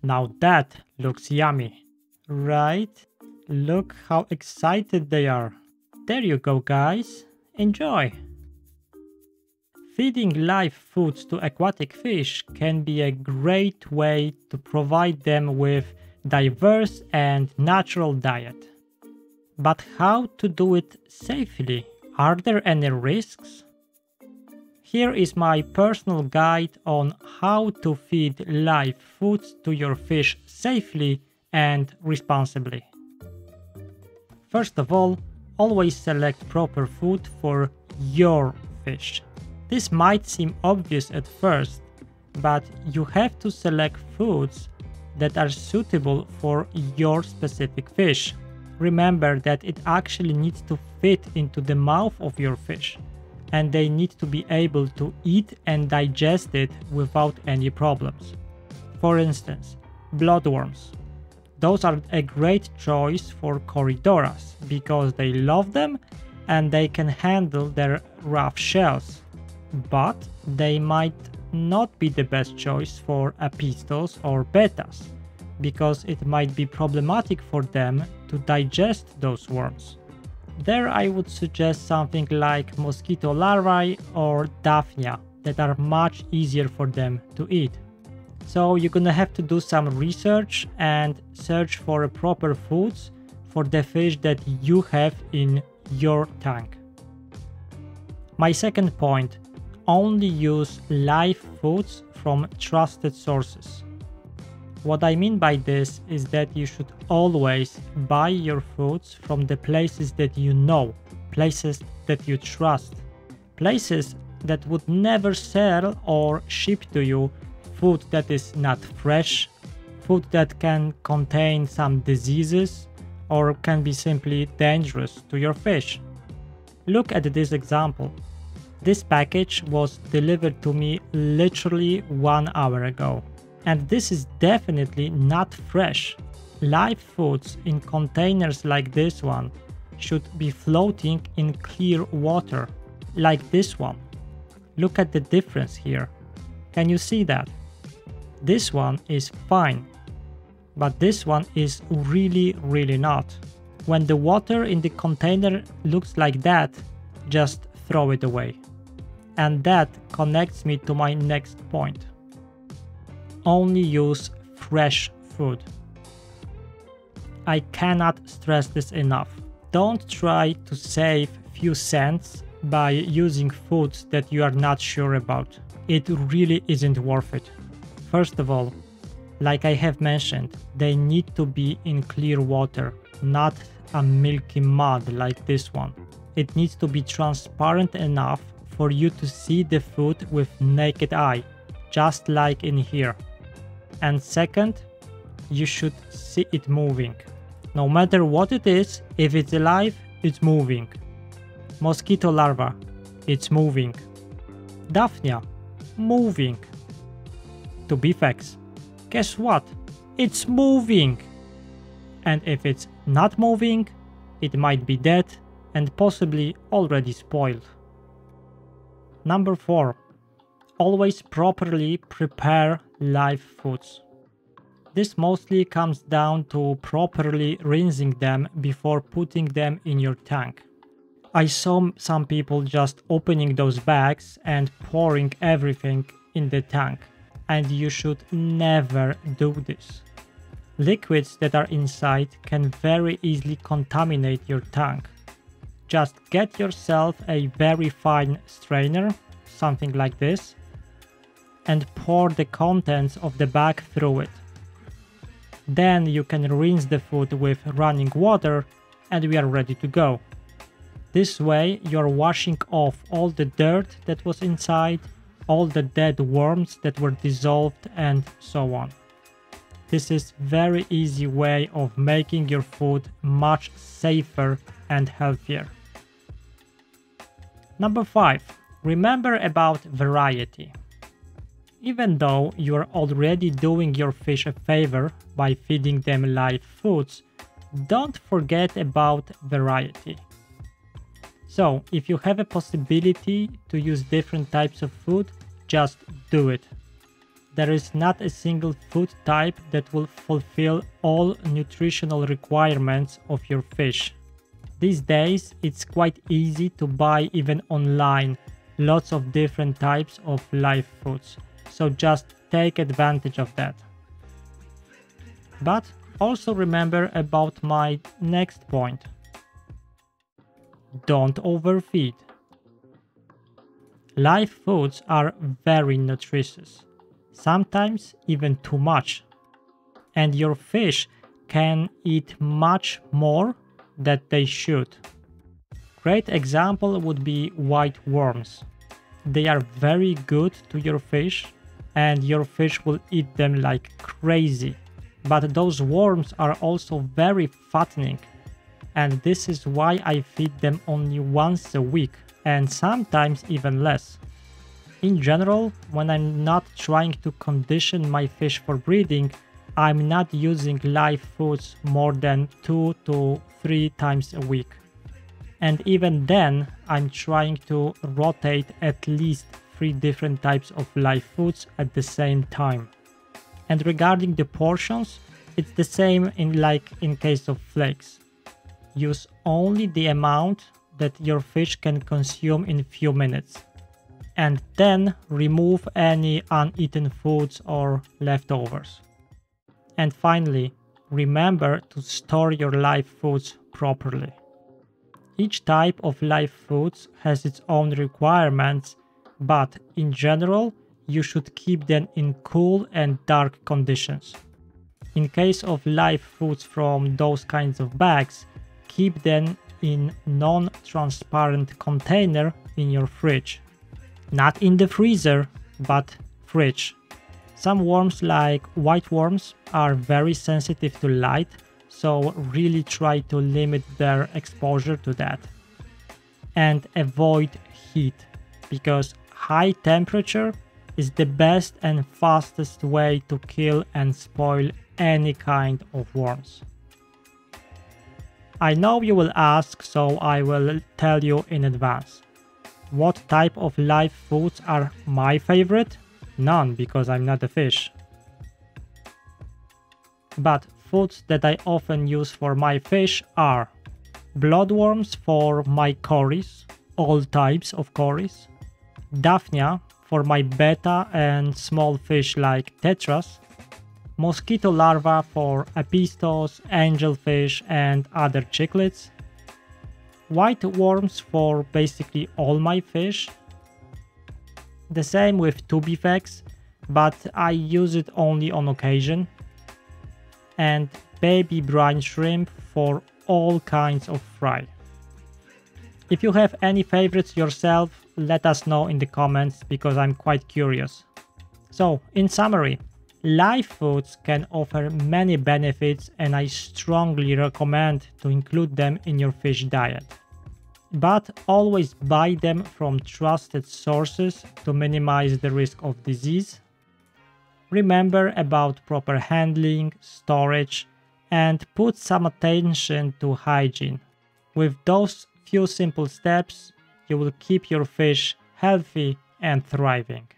Now that looks yummy, right? Look how excited they are. There you go, guys. Enjoy! Feeding live foods to aquatic fish can be a great way to provide them with diverse and natural diet. But how to do it safely? Are there any risks? Here is my personal guide on how to feed live foods to your fish safely and responsibly. First of all, always select proper food for your fish. This might seem obvious at first, but you have to select foods that are suitable for your specific fish. Remember that it actually needs to fit into the mouth of your fish, and they need to be able to eat and digest it without any problems. For instance, bloodworms. Those are a great choice for corridoras because they love them and they can handle their rough shells. But they might not be the best choice for apistos or betas because it might be problematic for them to digest those worms. There I would suggest something like mosquito larvae or Daphnia that are much easier for them to eat. So you're gonna have to do some research and search for proper foods for the fish that you have in your tank. My second point, only use live foods from trusted sources. What I mean by this is that you should always buy your foods from the places that you know, places that you trust, places that would never sell or ship to you food that is not fresh, food that can contain some diseases or can be simply dangerous to your fish. Look at this example. This package was delivered to me literally 1 hour ago. And this is definitely not fresh. Live foods in containers like this one should be floating in clear water, like this one. Look at the difference here. Can you see that? This one is fine, but this one is really not. When the water in the container looks like that, just throw it away. And that connects me to my next point. Only use fresh food. I cannot stress this enough. Don't try to save few cents by using foods that you are not sure about. It really isn't worth it. First of all, like I have mentioned, they need to be in clear water, not a milky mud like this one. It needs to be transparent enough for you to see the food with naked eye, just like in here. And second, you should see it moving. No matter what it is, if it's alive, it's moving. Mosquito larva, it's moving. Daphnia, moving. Tubifex, guess what? It's moving. And if it's not moving, it might be dead and possibly already spoiled. Number 4. Always properly prepare live foods. This mostly comes down to properly rinsing them before putting them in your tank. I saw some people just opening those bags and pouring everything in the tank, and you should never do this. Liquids that are inside can very easily contaminate your tank. Just get yourself a very fine strainer, something like this, and pour the contents of the bag through it. Then you can rinse the food with running water and we are ready to go. This way you're washing off all the dirt that was inside, all the dead worms that were dissolved and so on. This is very easy way of making your food much safer and healthier. Number 5. Remember about variety. Even though you are already doing your fish a favor by feeding them live foods, don't forget about variety. So, if you have a possibility to use different types of food, just do it. there is not a single food type that will fulfill all nutritional requirements of your fish. These days, it's quite easy to buy even online lots of different types of live foods, so just take advantage of that. But also remember about my next point. Don't overfeed. Live foods are very nutritious, sometimes even too much, and your fish can eat much more than they should. Great example would be white worms. They are very good to your fish, and your fish will eat them like crazy. But those worms are also very fattening, and this is why I feed them only once a week, and sometimes even less. In general, when I'm not trying to condition my fish for breeding, I'm not using live foods more than 2 to 3 times a week. And even then, I'm trying to rotate at least 3 different types of live foods at the same time. And regarding the portions, it's the same in case of flakes. Use only the amount that your fish can consume in few minutes. And then remove any uneaten foods or leftovers. And finally, remember to store your live foods properly. Each type of live foods has its own requirements, but in general, you should keep them in cool and dark conditions. In case of live foods from those kinds of bags, keep them in non-transparent container in your fridge. Not in the freezer, but fridge. Some worms like white worms are very sensitive to light, so really try to limit their exposure to that. And avoid heat, because high temperature is the best and fastest way to kill and spoil any kind of worms. I know you will ask, so I will tell you in advance. What type of live foods are my favorite? None, because I'm not a fish. But foods that I often use for my fish are bloodworms for my cories, all types of cories, Daphnia for my betta and small fish like tetras, mosquito larvae for apistos, angelfish and other cichlids, white worms for basically all my fish. The same with Tubifex, but I use it only on occasion. And baby brine shrimp for all kinds of fry. If you have any favorites yourself, let us know in the comments because I'm quite curious. So, in summary, live foods can offer many benefits and I strongly recommend to include them in your fish diet. But always buy them from trusted sources to minimize the risk of disease. Remember about proper handling, storage, and put some attention to hygiene. With those few simple steps, you will keep your fish healthy and thriving.